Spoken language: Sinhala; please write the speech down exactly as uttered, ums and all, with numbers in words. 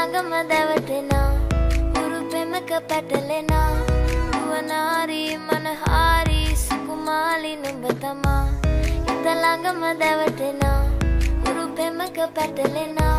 ළඟම දැවටෙනා උරු පෙමක පැටලෙනා වනාරි මනහාරි සුකුමාලි නුඹ තමා හිත ළඟම දැවටෙනා උරු පෙමක පැටලෙනා